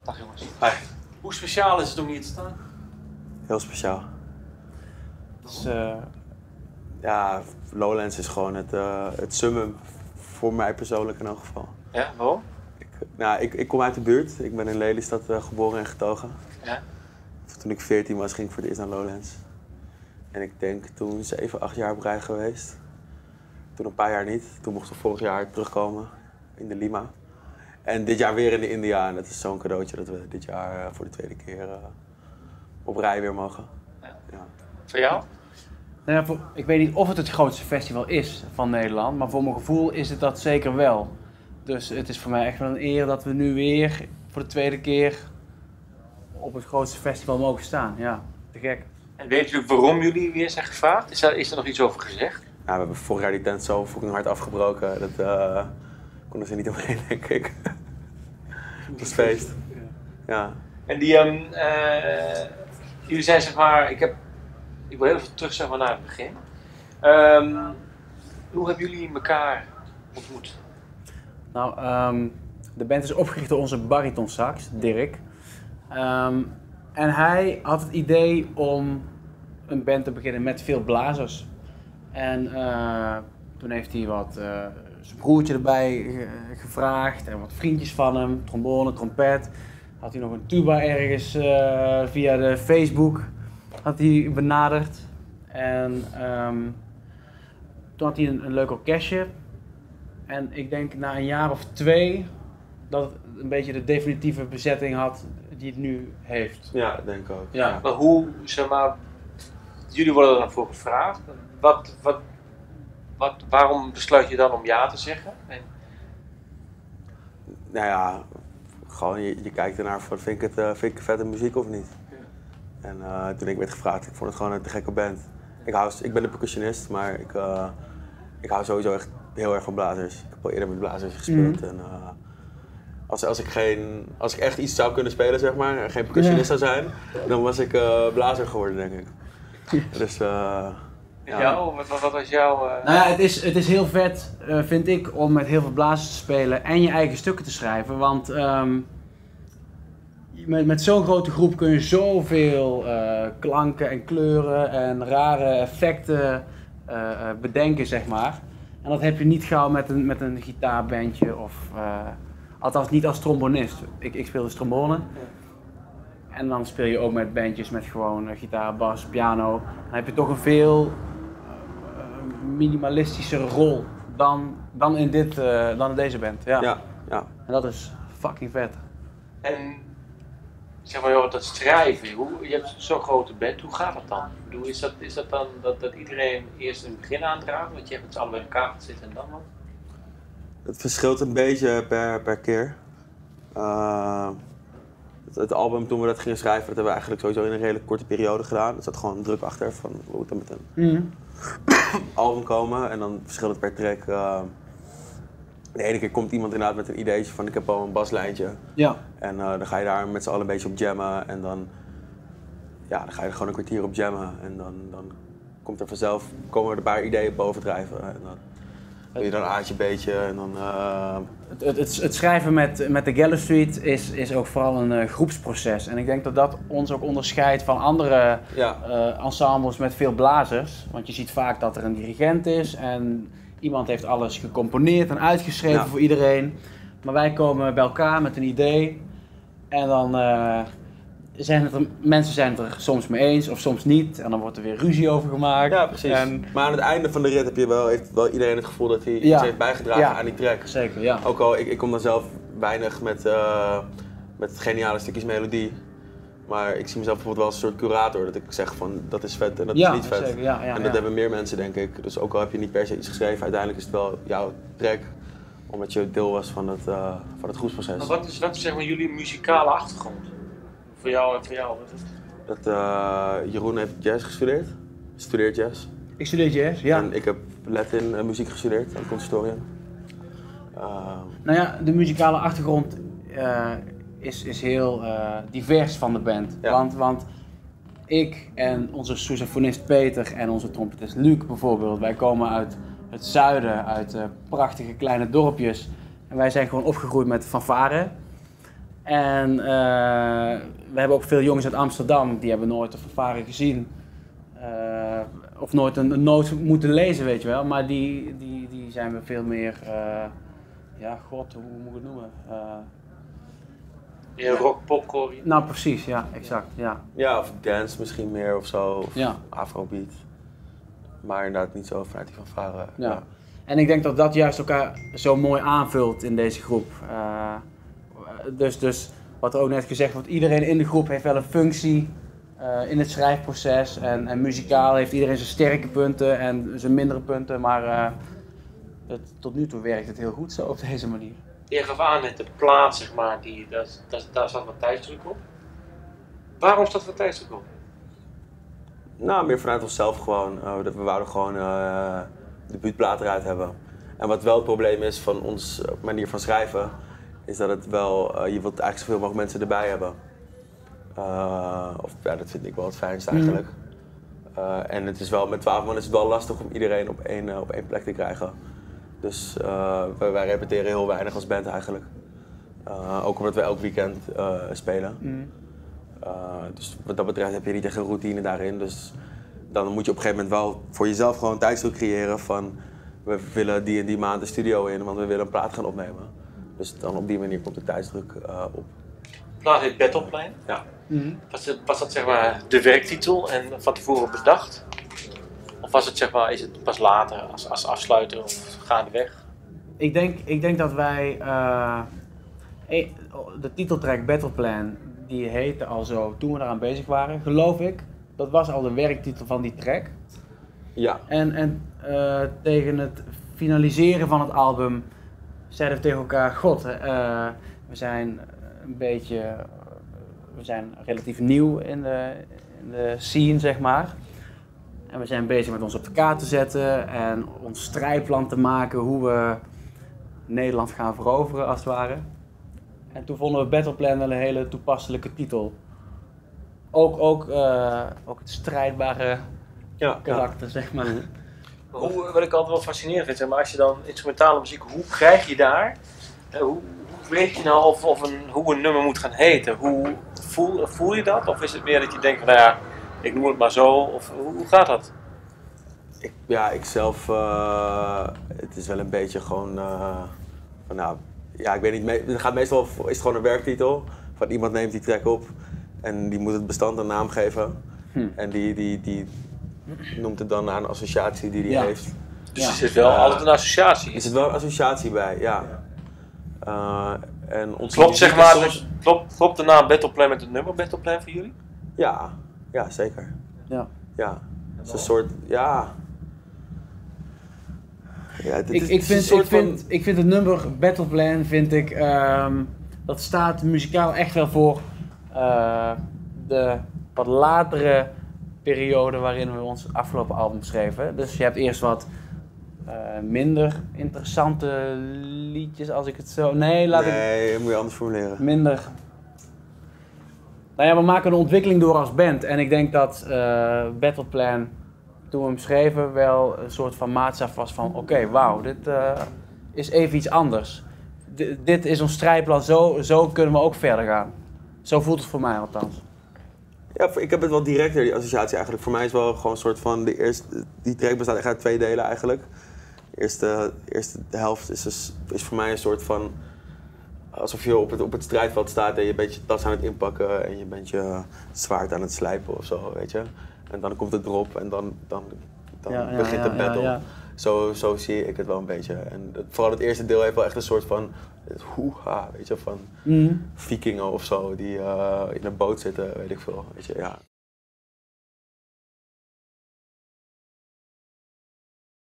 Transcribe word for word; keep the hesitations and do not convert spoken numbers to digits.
Dag jongens. Hi. Hoe speciaal is het om hier te staan? Heel speciaal. Dus, uh... Ja, Lowlands is gewoon het, uh, het summum voor mij persoonlijk in elk geval. Ja, waarom? Ik, nou, ik, ik kom uit de buurt. Ik ben in Lelystad uh, geboren en getogen. Ja. Toen ik veertien was, ging ik voor het eerst naar Lowlands. En ik denk toen zeven, acht jaar op rij geweest. Toen een paar jaar niet. Toen mochten we vorig jaar terugkomen in de Lima. En dit jaar weer in de India. En dat is zo'n cadeautje dat we dit jaar uh, voor de tweede keer uh, op rij weer mogen. Ja. Ja. Voor jou? Nou ja, voor, ik weet niet of het het grootste festival is van Nederland, maar voor mijn gevoel is het dat zeker wel. Dus het is voor mij echt wel een eer dat we nu weer voor de tweede keer op het grootste festival mogen staan. Ja, te gek. En weet jullie waarom jullie weer zijn gevraagd? Is er, is er nog iets over gezegd? Ja, we hebben vorig jaar die tent zo fucking hard afgebroken. Dat uh, konden ze niet omheen, denk ik. Het was feest. Ja. En die, um, uh, jullie zijn zeg maar, ik heb, ik wil heel even terug zeg maar naar het begin. Um, hoe hebben jullie elkaar ontmoet? Nou, um, de band is opgericht door onze baritonsax, Dirk. Um, en hij had het idee om een band te beginnen met veel blazers. En uh, toen heeft hij wat uh, zijn broertje erbij ge gevraagd en wat vriendjes van hem, trombone, trompet. Had hij nog een tuba ergens uh, via de Facebook had hij benaderd. En um, toen had hij een, een leuk orkestje. En ik denk na een jaar of twee dat het een beetje de definitieve bezetting had die het nu heeft. Ja, dat denk ik ook. Ja, maar hoe, zeg maar, jullie worden er dan voor gevraagd. Wat, wat, wat, waarom besluit je dan om ja te zeggen? En... Nou ja, gewoon je, je kijkt ernaar van vind ik het uh, vind ik vette muziek of niet. Ja. En uh, toen ik werd gevraagd, ik vond het gewoon een te gekke band. Ik, hou, ik ben een percussionist, maar ik, uh, ik hou sowieso echt heel erg van blazers. Ik heb al eerder met blazers gespeeld. Mm. En, uh, als, als, ik geen, als ik echt iets zou kunnen spelen, zeg maar, en geen percussionist ja. zou zijn, dan was ik uh, blazer geworden, denk ik. Dus, uh, ja. Jou, wat, wat was jouw... Uh... Nou ja, het is, het is heel vet, uh, vind ik, om met heel veel blazers te spelen en je eigen stukken te schrijven. Want um, met, met zo'n grote groep kun je zoveel uh, klanken en kleuren en rare effecten uh, uh, bedenken, zeg maar. En dat heb je niet gauw met een, met een gitaarbandje of... Uh, althans niet als trombonist. Ik, ik speel dus trombone. Ja. En dan speel je ook met bandjes met gewoon uh, gitaar, bas, piano. Dan heb je toch een veel uh, minimalistische rol dan, dan, in dit, uh, dan in deze band. Ja. Ja, ja. En dat is fucking vet. En zeg maar, joh, dat schrijven, hoe, je hebt zo'n grote band, hoe gaat dat dan? Bedoel, is, dat, is dat dan dat, dat iedereen eerst een begin aandraagt, want je hebt het allebei in elkaar gaat zitten en dan wat? Het verschilt een beetje per, per keer. Uh, het, het album, toen we dat gingen schrijven, dat hebben we eigenlijk sowieso in een redelijk korte periode gedaan. Er zat gewoon druk achter van we moeten met een mm. album komen en dan verschilt het per track. Uh, de ene keer komt iemand inderdaad met een ideetje van ik heb al een baslijntje. Ja. En uh, dan ga je daar met z'n allen een beetje op jammen en dan, ja, dan ga je er gewoon een kwartier op jammen en dan, dan komt er vanzelf, komen er een paar ideeën bovendrijven. En dan, doe je dan een aardje beetje en dan... Uh... Het, het, het schrijven met, met de Gallows Street is, is ook vooral een uh, groepsproces. En ik denk dat dat ons ook onderscheidt van andere ja. uh, ensembles met veel blazers. Want je ziet vaak dat er een dirigent is en iemand heeft alles gecomponeerd en uitgeschreven ja. voor iedereen. Maar wij komen bij elkaar met een idee en dan... Uh, Zijn het er, mensen zijn het er soms mee eens of soms niet en dan wordt er weer ruzie over gemaakt. Ja, precies. En... Maar aan het einde van de rit heb je wel, heeft wel iedereen het gevoel dat hij ja. iets heeft bijgedragen ja. aan die track. Zeker, ja. Ook al, ik, ik kom dan zelf weinig met, uh, met geniale stukjes melodie. Maar ik zie mezelf bijvoorbeeld wel als een soort curator, dat ik zeg van dat is vet en dat ja, is niet vet. Zeker, ja, ja, en dat ja. hebben meer mensen, denk ik. Dus ook al heb je niet per se iets geschreven, uiteindelijk is het wel jouw track. Omdat je deel was van het, uh, van het groepsproces. Maar wat is, wat is zeg maar, jullie muzikale achtergrond? Voor jou en voor jou, wat is het? Dat, uh, Jeroen heeft jazz gestudeerd, studeert jazz. Ik studeer jazz, ja. En ik heb Latin uh, muziek gestudeerd aan het conservatorium. Uh... Nou ja, de muzikale achtergrond uh, is, is heel uh, divers van de band. Ja. Want, want ik en onze sousaphonist Peter en onze trompetist Luc bijvoorbeeld, wij komen uit het zuiden, uit uh, prachtige kleine dorpjes. En wij zijn gewoon opgegroeid met fanfare. En uh, we hebben ook veel jongens uit Amsterdam, die hebben nooit een fanfare gezien. Uh, of nooit een, een noot moeten lezen, weet je wel. Maar die, die, die zijn we veel meer, uh, ja god, hoe moet ik het noemen? Uh, ja, rock, popcore. Nou precies, ja, exact, ja. Ja, of dance misschien meer of zo, of ja. afrobeat. Maar inderdaad niet zo vanuit die fanfare. Ja. Ja. En ik denk dat dat juist elkaar zo mooi aanvult in deze groep. Uh, dus, dus wat er ook net gezegd wordt, iedereen in de groep heeft wel een functie uh, in het schrijfproces. En, en muzikaal heeft iedereen zijn sterke punten en zijn mindere punten. Maar uh, het, tot nu toe werkt het heel goed zo op deze manier. Je gaf aan met de plaat, zeg maar, die, daar, daar, daar zat wat tijdsdruk op. Waarom staat er wat tijdsdruk op? Nou, meer vanuit onszelf gewoon. Uh, we wouden gewoon uh, de debuutplaat eruit hebben. En wat wel het probleem is van onze manier van schrijven, is dat het wel, uh, je wilt eigenlijk zoveel mogelijk mensen erbij hebben. Uh, of ja, dat vind ik wel het fijnst eigenlijk. Mm. Uh, en het is wel, met twaalf man is het wel lastig om iedereen op één, uh, op één plek te krijgen. Dus uh, wij, wij repeteren heel weinig als band eigenlijk. Uh, ook omdat we elk weekend uh, spelen. Mm. Uh, dus wat dat betreft heb je niet echt een routine daarin. Dus dan moet je op een gegeven moment wel voor jezelf gewoon tijdsdruk creëren van we willen die en die maand de studio in, want we willen een plaat gaan opnemen. Dus dan op die manier komt de tijdsdruk uh, op. De plaat heet Battleplan. Ja. Mm-hmm. Was, het, was dat zeg maar de werktitel en van tevoren bedacht? Of was het zeg maar, is het pas later als, als afsluiter of gaandeweg? Ik denk, ik denk dat wij uh, de titeltrack Battleplan, die heette al zo toen we eraan bezig waren, geloof ik. Dat was al de werktitel van die track. Ja. En, en uh, tegen het finaliseren van het album zeiden we tegen elkaar, god, uh, we zijn een beetje, uh, we zijn relatief nieuw in de, in de scene, zeg maar. En we zijn bezig met ons op de kaart te zetten en ons strijdplan te maken hoe we Nederland gaan veroveren, als het ware. En toen vonden we Battleplan wel een hele toepasselijke titel. Ook, ook, uh, ook het strijdbare ja, karakter, ja. zeg maar. Hoe, wat ik altijd wel fascinerend vind, zeg maar, als je dan instrumentale muziek, hoe krijg je daar, uh, hoe, hoe weet je nou of, of een, hoe een nummer moet gaan heten? Hoe voel, voel je dat? Of is het meer dat je denkt, nou ja, ik noem het maar zo, of hoe, hoe gaat dat? Ik, ja, ik zelf, uh, het is wel een beetje gewoon, uh, van, nou, ja, ik weet niet, me, het gaat meestal, is het gewoon een werktitel, van iemand neemt die track op en die moet het bestand een naam geven. Hm. En die, die, die noemt het dan naar een associatie die hij ja. heeft. Dus ja. er zit wel uh, altijd een associatie? Er zit wel een associatie bij, ja. Uh, en ons klopt, zeg maar, soms... klopt, klopt de naam Battleplan met het nummer Battleplan voor jullie? Ja, ja zeker. Ja. Ja, het is een soort, ja... ja het, ik, het ik, vind, ik, vind, van... ik vind het nummer Battleplan, vind ik, um, dat staat muzikaal echt wel voor uh, de wat latere periode waarin we ons afgelopen album schreven. Dus je hebt eerst wat uh, minder interessante liedjes, als ik het zo... Nee, laat nee, ik... dat moet je anders formuleren. Minder... Nou ja, we maken een ontwikkeling door als band. En ik denk dat uh, Battleplan, toen we hem schreven, wel een soort van maatstaf was van... Oké, okay, wauw, dit uh, is even iets anders. D- dit is ons strijdplan, zo, zo kunnen we ook verder gaan. Zo voelt het voor mij althans. Ja, ik heb het wel directer, die associatie eigenlijk. Voor mij is wel gewoon een soort van, de eerste, die track bestaat echt uit twee delen eigenlijk. De eerste, de eerste helft is, dus, is voor mij een soort van, alsof je op het, op het strijdveld staat en je bent je tas aan het inpakken en je bent je zwaard aan het slijpen of zo, weet je. En dan komt het erop en dan, dan, dan ja, ja, begint de ja, battle. Ja, ja. Zo, zo zie ik het wel een beetje. En het, vooral het eerste deel heeft wel echt een soort van hoeha, weet je, van mm. vikingen of zo die uh, in een boot zitten, weet ik veel, weet je, ja.